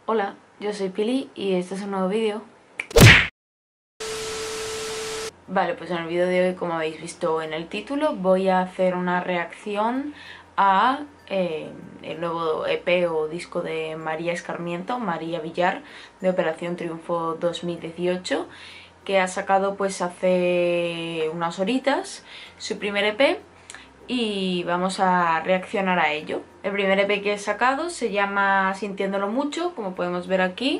Hola, yo soy Pili y este es un nuevo vídeo. Vale, pues en el vídeo de hoy, como habéis visto en el título, voy a hacer una reacción a el nuevo EP o disco de María Escarmiento, María Villar, de Operación Triunfo 2018, que ha sacado pues hace unas horitas su primer EP y vamos a reaccionar a ello. El primer EP que he sacado se llama Sintiéndolo Mucho, como podemos ver aquí.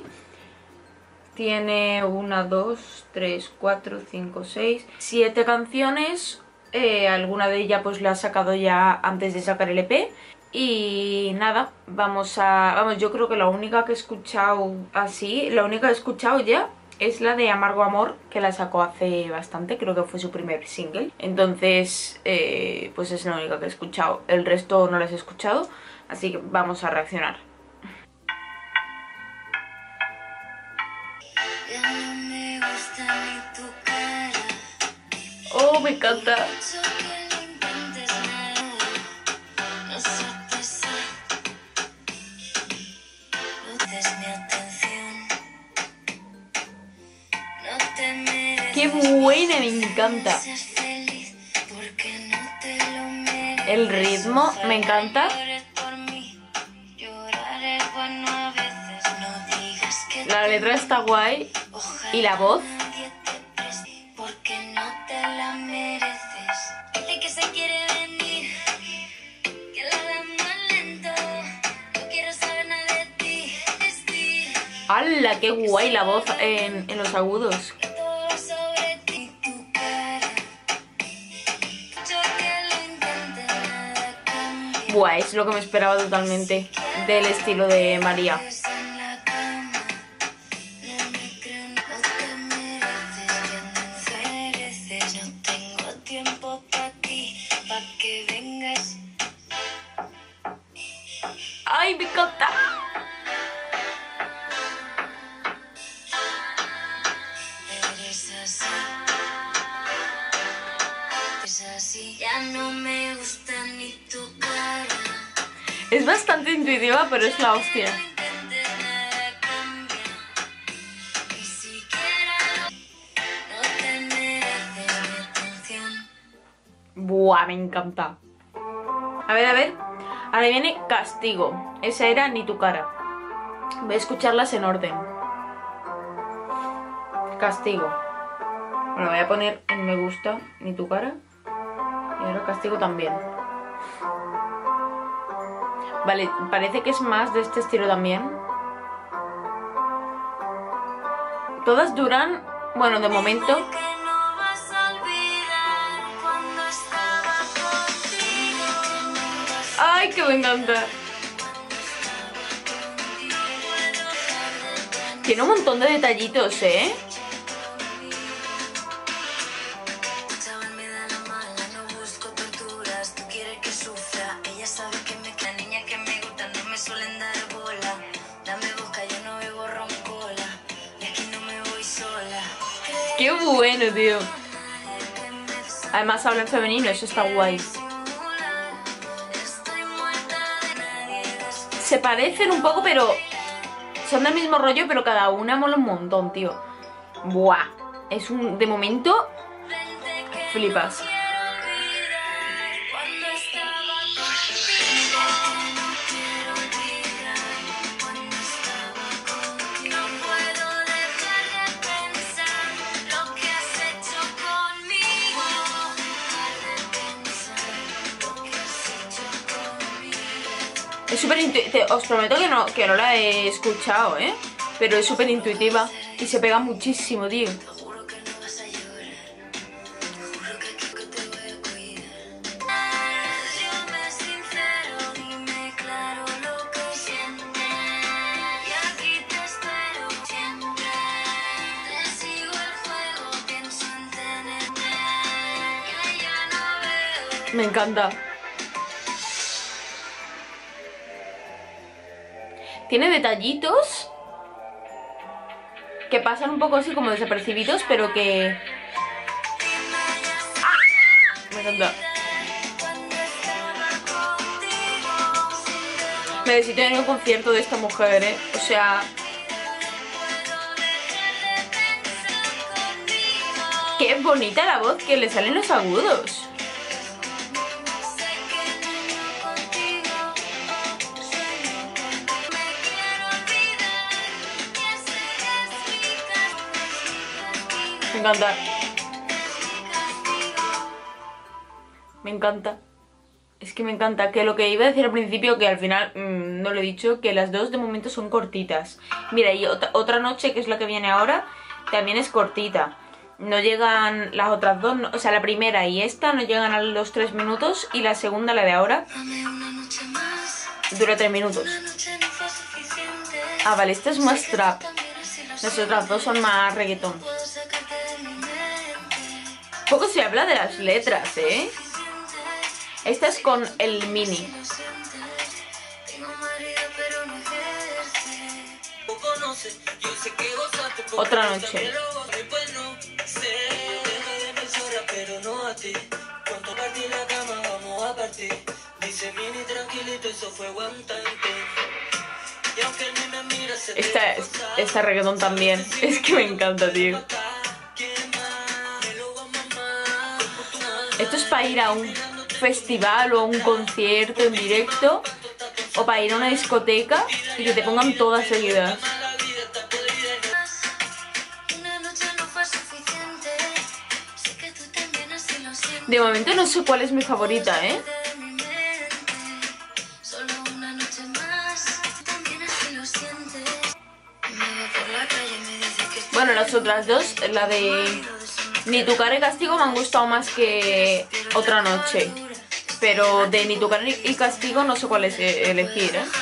Tiene 1, 2, 3, 4, 5, 6, 7 canciones. Alguna de ellas pues la ha sacado ya antes de sacar el EP. Y nada, vamos, yo creo que la única que he escuchado así, la única que he escuchado ya es la de Amargo Amor, que la sacó hace bastante, creo que fue su primer single. Entonces, pues es la única que he escuchado. El resto no las he escuchado, así que vamos a reaccionar. Oh, me encanta. Qué buena, me encanta. El ritmo me encanta. La letra está guay. Y la voz. ¡Hala! ¡Qué guay la voz en los agudos! Buah, es lo que me esperaba totalmente del estilo de María. ¡Ay, me encanta! Ya no me gusta ni tu cara. Es bastante intuitiva, pero es la hostia. Buah, me encanta. A ver. Ahora viene Castigo. Esa era Ni tu cara. Voy a escucharlas en orden. Castigo. Bueno, voy a poner en me gusta Ni tu cara. Y ahora Castigo también. Vale, parece que es más de este estilo también. Todas duran, bueno, de momento. ¡Ay, que me encanta! Tiene un montón de detallitos, ¿eh? ¡Qué bueno, tío! Además habla en femenino, eso está guay. Se parecen un poco, pero son del mismo rollo, pero cada una mola un montón, tío. Buah, es un... de momento flipas. Es súper intuitiva, os prometo que no la he escuchado, ¿eh? Pero es súper intuitiva y se pega muchísimo, tío. Me encanta. Tiene detallitos que pasan un poco así como desapercibidos, pero que... ¡Ah! Me encanta. Necesito ir a un concierto de esta mujer, ¿eh? O sea... Qué bonita la voz que le salen los agudos. Me encanta. Me encanta. Es que me encanta. Que lo que iba a decir al principio, que al final no lo he dicho, que las dos de momento son cortitas. Mira, y otra noche, que es la que viene ahora, también es cortita. No llegan las otras dos, o sea, la primera y esta no llegan a los 3 minutos. Y la segunda, la de ahora, dura 3 minutos. Ah, vale, esta es más trap. Las otras dos son más reggaetón. Poco se habla de las letras, ¿eh? Esta es con el Mini. Otra noche. Esta reggaetón también. Es que me encanta, tío. Esto es para ir a un festival o a un concierto en directo, o para ir a una discoteca y que te pongan todas seguidas. De momento no sé cuál es mi favorita, ¿eh? Bueno, las otras dos, la de Ni tu cara y castigo, me han gustado más que Otra noche. Pero de Ni tu cara y castigo no sé cuál es elegir, ¿eh?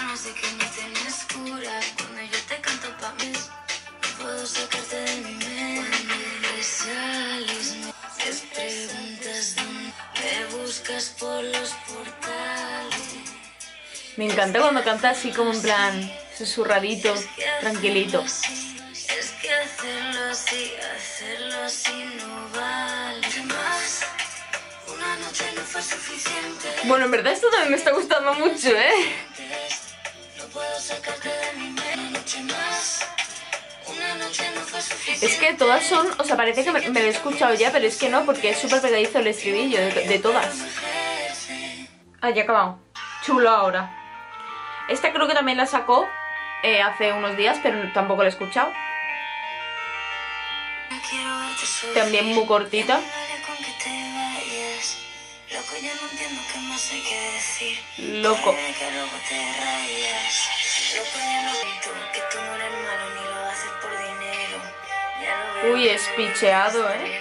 Me encanta cuando canta así como en plan susurradito, tranquilito. Es que hacerlo así no vale más. Una noche no fue suficiente. Bueno, en verdad esto también me está gustando mucho, ¿eh? No puedo sacarte de mi mente. Una noche más. Una noche no fue suficiente. Es que todas son, o sea, parece que me lo he escuchado ya, pero es que no, porque es súper pegadizo el estribillo de todas. Ah, ya he acabado. Chulo ahora. Esta creo que también la sacó hace unos días, pero tampoco la he escuchado. También muy cortita. Loco. Uy, es picheado, ¿eh?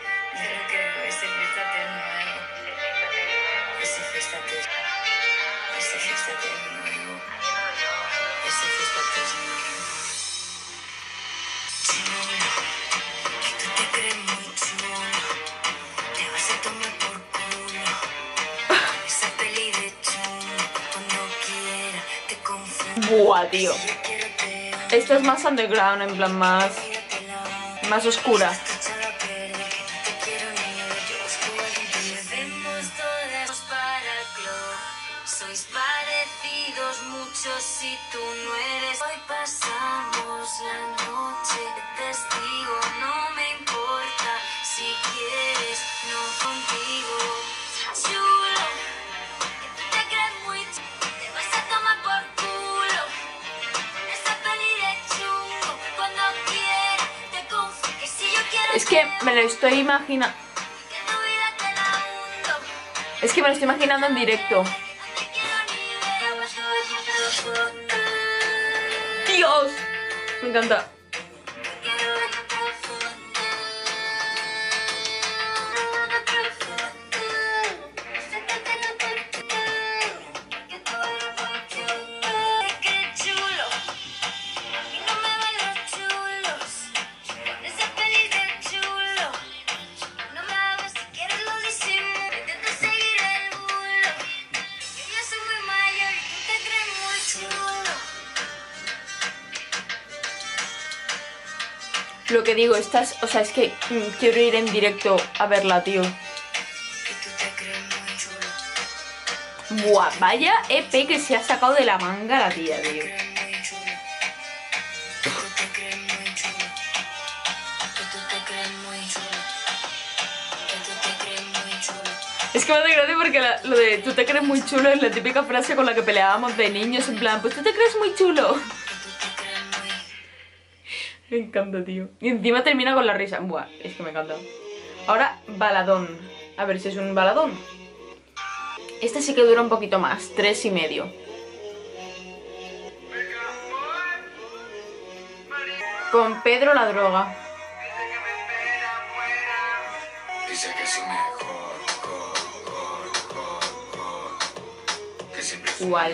Buah, tío. Esta es más underground, en plan más oscura. Sois parecidos muchos si tú no eres. Hoy pasamos la noche de testigo, no me importa si quieres, no contigo. Chulo, que tú te crees muy chulo, te vas a tomar por culo. Esa peli de chungo, cuando quieras te confío que si yo quiero. Es que me lo estoy imaginando. Es que me lo estoy imaginando en directo. ¡Dios! Me encanta. Lo que digo, estas, o sea, es que quiero ir en directo a verla, tío. Buah, vaya EP que se ha sacado de la manga la tía, tío. Es que me hace gracia porque lo de tú te crees muy chulo es la típica frase con la que peleábamos de niños, en plan, pues tú te crees muy chulo. Me encanta, tío. Y encima termina con la risa. Buah, es que me encanta. Ahora, baladón. A ver si es un baladón. Este sí que dura un poquito más, 3,5. Con Pedro la droga. Igual.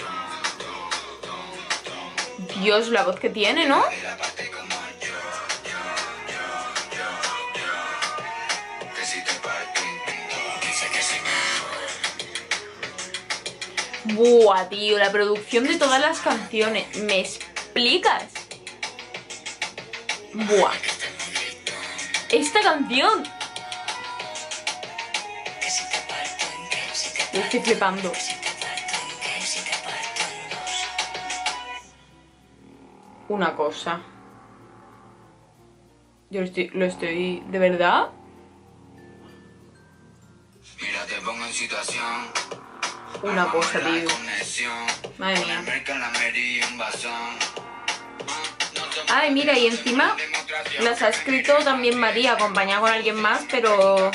Dios, la voz que tiene, ¿no? Buah, tío, la producción de todas las canciones. ¿Me explicas? Buah. Esta canción. Yo estoy flipando. Una cosa. Yo lo estoy... ¿De verdad? Mira, te pongo en situación. Una cosa, tío. Madre mía. Ay, mira, y encima las ha escrito también María, acompañada con alguien más, pero...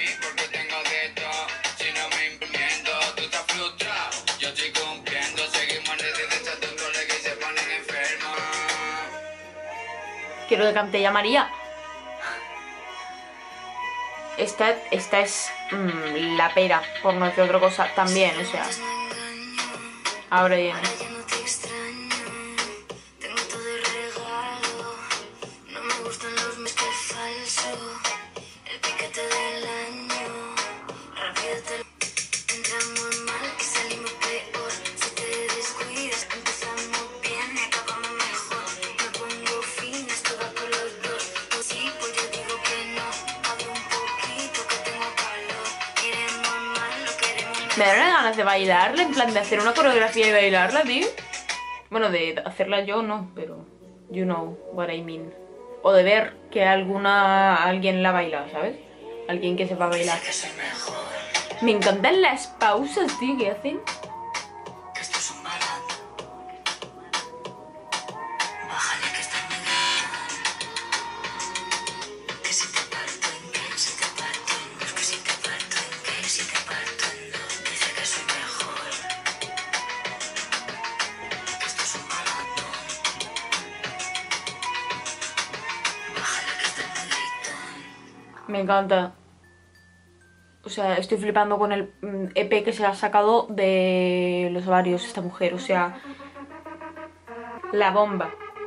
Quiero que cante ya María. Esta es la pera, por no decir otra cosa, también, o sea. Ahora viene. Me dan ganas de bailarla, en plan de hacer una coreografía y bailarla, tío. Bueno, de hacerla yo no, pero you know what I mean. O de ver que alguien la baila, ¿sabes? Alguien que sepa bailar. Me encantan las pausas, tío, que hacen. Me encanta. O sea, estoy flipando con el EP que se ha sacado de los ovarios esta mujer. O sea, la bomba.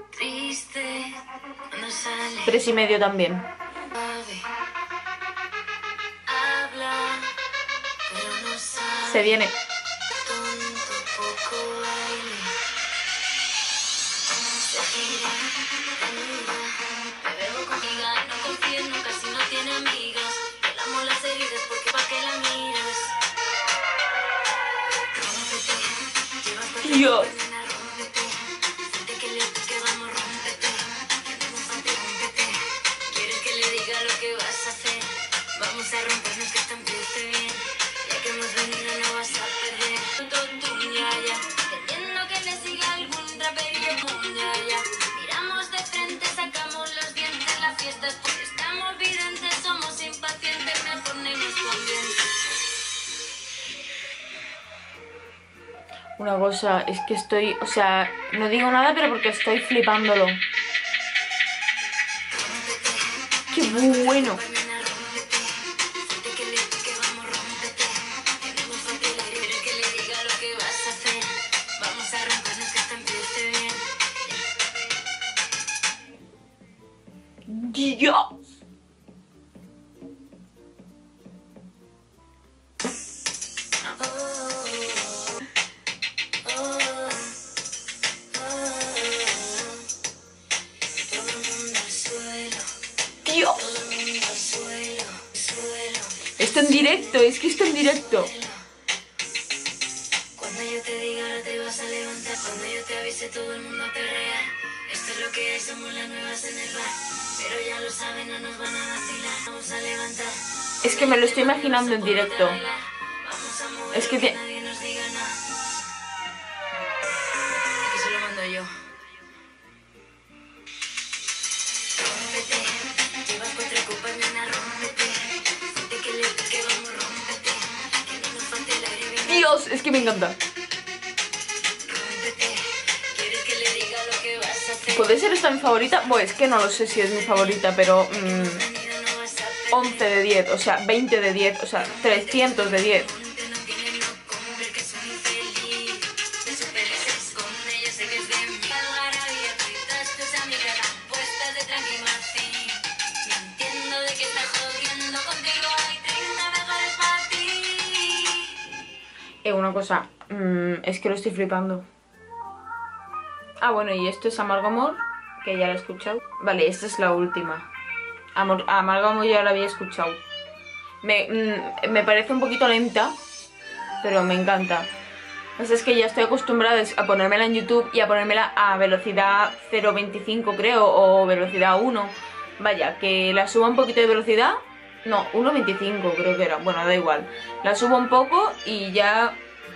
3,5 también. Se viene. Dios. ¿Quieres que le diga lo que vas a hacer? Vamos a rompernos que esta empiece bien. Ya que hemos venido no vas a perder. Teniendo que le siga algún traperillo. Miramos de frente, sacamos los dientes. La fiesta es porque estamos videntes, somos impacientes. Me ponemos también. Una cosa, es que estoy, o sea, no digo nada, pero porque estoy flipándolo. ¡Qué bueno! ¡Dios! Esto en directo, es que esto en directo. que somos las nuevas en el bar, pero ya lo saben, no nos van a vacilar. Vamos a levantar. Es que me lo estoy imaginando en directo. Vamos a mover Es que nadie nos diga nada. Que se lo mando yo. Rómpete, llevas 4 copas, nena, rómpete. Siente que le pique, vamos, rómpete. Que no nos falte el aire, venga. Dios, es que me encanta. Rómpete. ¿Quieres que le diga lo que vas a hacer? ¿Puede ser esta mi favorita? Bueno, es que no lo sé si es mi favorita, pero Venido no vas a 11 de 10, o sea, 20 de 10, o sea, 300 de 10. ponerte, no tiene no comer, que soy infeliz. De su peli se esconde, yo sé que es de mí. Algarabía, todas tus amigas dan puestas de tranqui Martín. No entiendo de qué estás jodiendo, contigo hay 30 mejores para ti. Una cosa, es que lo estoy flipando. Ah, bueno, y esto es Amargo Amor, que ya lo he escuchado. Vale, esta es la última. Amargo Amor ya la había escuchado. Me parece un poquito lenta, pero me encanta. Es que ya estoy acostumbrada a ponérmela en YouTube y a ponérmela a velocidad 0.25 creo, o velocidad 1. Vaya, que la suba un poquito de velocidad. No, 1.25 creo que era. Bueno, da igual. La subo un poco y ya...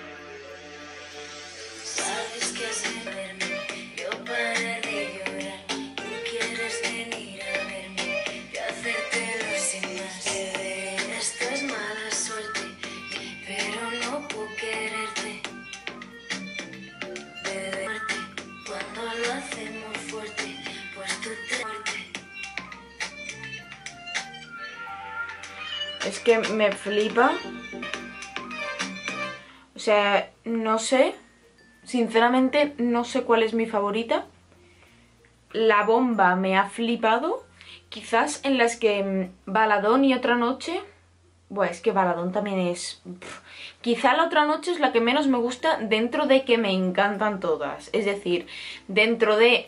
Sabes que hace verme, yo parar de llorar. Tú quieres venir a verme, yo hacértelo sin más. Bebé, esto es mala suerte, pero no puedo quererte. Bebé, cuando lo hacemos fuerte, pues tú te fuerte. Es que me flipa. O sea, no sé. Sinceramente, no sé cuál es mi favorita. La Bomba me ha flipado. Quizás en las que Baladón y Otra Noche... Bueno, es que Baladón también es... Quizá La Otra Noche es la que menos me gusta dentro de que me encantan todas. Es decir, dentro de...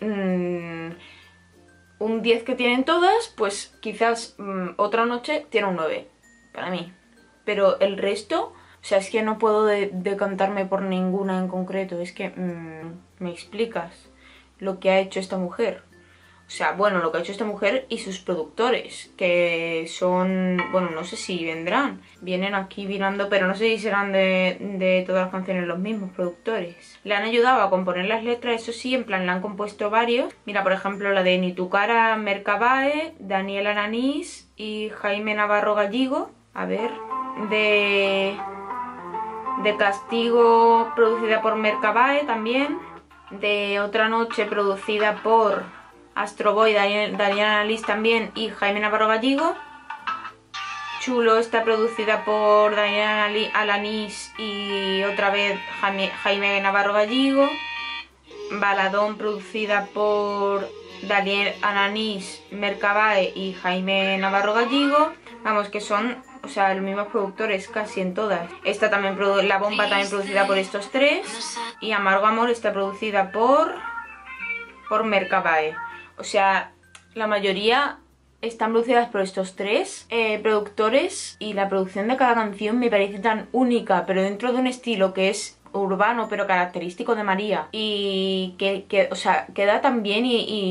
un 10 que tienen todas, pues quizás Otra Noche tiene un 9 para mí. Pero el resto, o sea, es que no puedo decantarme por ninguna en concreto. Es que, ¿me explicas lo que ha hecho esta mujer? O sea, bueno, lo que ha hecho esta mujer y sus productores, que son, bueno, no sé si vendrán. Vienen aquí virando, pero no sé si serán de todas las canciones los mismos productores. Le han ayudado a componer las letras, eso sí, en plan, le han compuesto varios. Mira, por ejemplo, la de Ni tu cara, Mercabae, Daniel Aranís y Jaime Navarro Gallego. A ver, de Castigo, producida por Mercabae también. De Otra Noche, producida por Astro Boy, Daniel Aranís también y Jaime Navarro Gallego. Chulo está producida por Daniel Alanís y otra vez Jaime Navarro Gallego. Baladón producida por Daniel Alanís, Mercabae y Jaime Navarro Gallego. Vamos, que son, o sea, los mismos productores casi en todas. Esta también, La Bomba también producida por estos tres. Y Amargo Amor está producida por Mercabae. O sea, la mayoría están producidas por estos tres productores y la producción de cada canción me parece tan única, pero dentro de un estilo que es urbano pero característico de María y que o sea, queda tan bien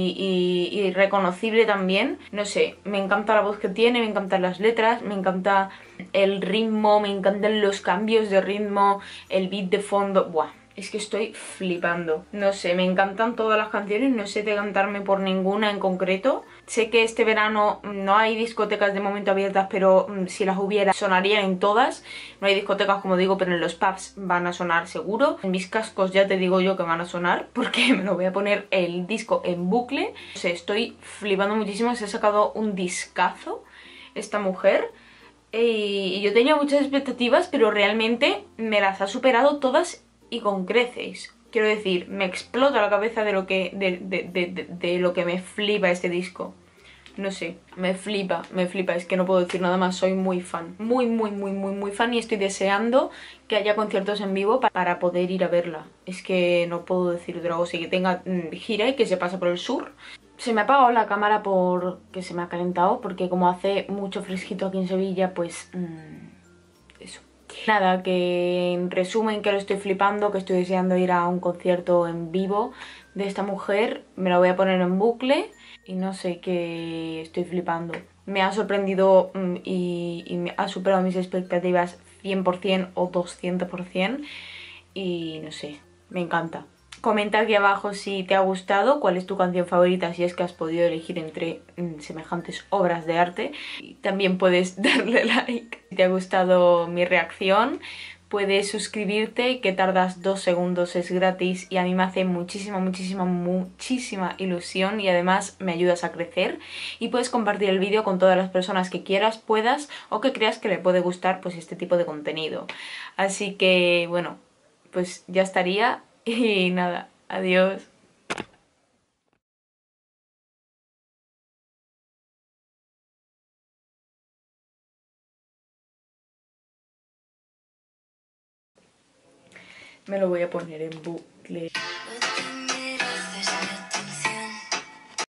y reconocible también. No sé, me encanta la voz que tiene, me encantan las letras, me encanta el ritmo, me encantan los cambios de ritmo, el beat de fondo. Buah, es que estoy flipando. No sé, me encantan todas las canciones, no sé decantarme por ninguna en concreto. Sé que este verano no hay discotecas de momento abiertas, pero si las hubiera sonarían en todas. No hay discotecas, como digo, pero en los pubs van a sonar seguro. En mis cascos ya te digo yo que van a sonar, porque me lo voy a poner el disco en bucle. No sé, estoy flipando muchísimo, se ha sacado un discazo esta mujer. Y yo tenía muchas expectativas, pero realmente me las ha superado todas y con creces. Quiero decir, me explota la cabeza de lo que me flipa este disco. No sé, me flipa, es que no puedo decir nada más, soy muy fan. Muy fan y estoy deseando que haya conciertos en vivo para poder ir a verla. Es que no puedo decir otra cosa, y que tenga gira y que se pase por el sur. Se me ha apagado la cámara porque se me ha calentado, porque como hace mucho fresquito aquí en Sevilla, pues... eso. Nada, que en resumen que lo estoy flipando, que estoy deseando ir a un concierto en vivo de esta mujer me la voy a poner en bucle y no sé, qué estoy flipando. Me ha sorprendido y me ha superado mis expectativas 100% o 200% y no sé, me encanta. Comenta aquí abajo si te ha gustado, cuál es tu canción favorita, si es que has podido elegir entre semejantes obras de arte. Y también puedes darle like si te ha gustado mi reacción. Puedes suscribirte, que tardas 2 segundos, es gratis y a mí me hace muchísima, muchísima, muchísima ilusión y además me ayudas a crecer. Y puedes compartir el vídeo con todas las personas que quieras, puedas o que creas que le puede gustar pues este tipo de contenido. Así que bueno, pues ya estaría y nada, adiós. Me lo voy a poner en bucle.